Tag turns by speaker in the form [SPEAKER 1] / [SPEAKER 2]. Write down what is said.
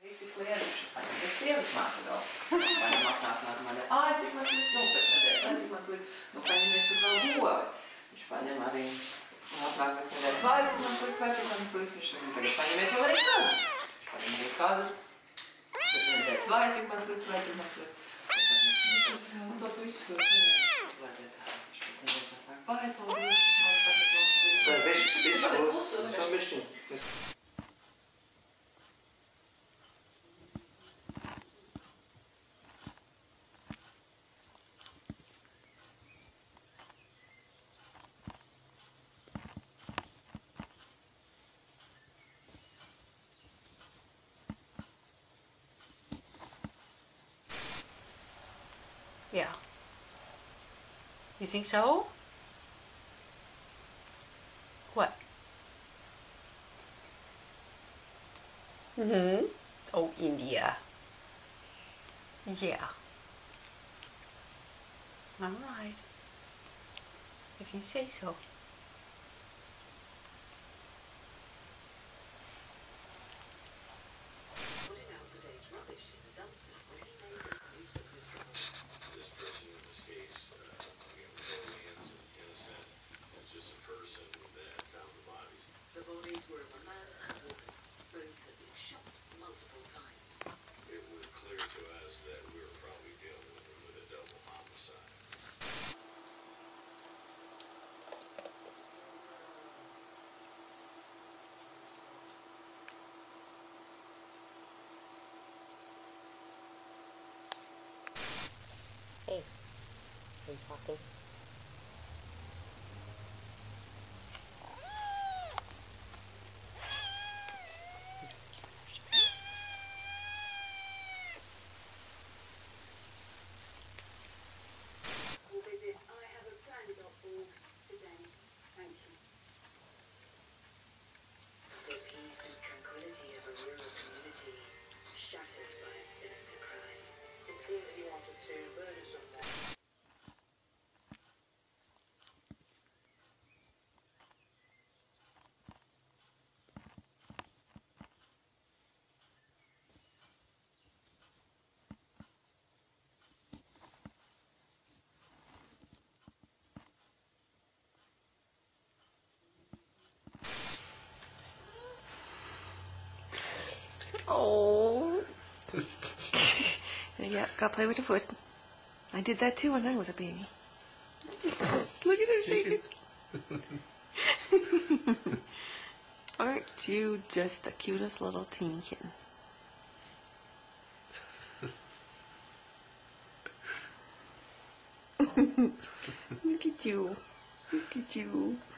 [SPEAKER 1] Basically, paņemiet sievas māte vēl. Paņem apnāk mani, ai, cik man slikti, nu, pēc nedēļas, ai, cik man slikti, nu, paņemiet tur vēl govi. Viņš paņem arī, apnāk pēc nedēļas, vai, cik man slikti, viņš tagad paņemiet vēl arī kazas. Viņš paņem arī kazas, pēc nedēļas, vai, cik man slikti. Un tos visus ļoti paņemiet, uzlēdiet. Viņš pēc nedēļas apnāk, vai, paldies, man patīk.
[SPEAKER 2] Yeah. You think so? What? Oh, India. Yeah. All right. If you say so.
[SPEAKER 3] The bodies were of a man and woman. Both had been shot multiple times.
[SPEAKER 4] It was clear to us that we were probably dealing with a double homicide.
[SPEAKER 5] Hey, are you talking?
[SPEAKER 3] Visit ihaveaplanned.org today. Thank you. The peace and tranquility of a rural community shattered by a sinister crime.
[SPEAKER 6] It seemed he wanted to murder someone.
[SPEAKER 2] Oh. Yeah, gotta play with the foot. I did that too when I was a baby. Look at her shaking. Aren't you just the cutest little teeny kitten? Look at you. Look at you.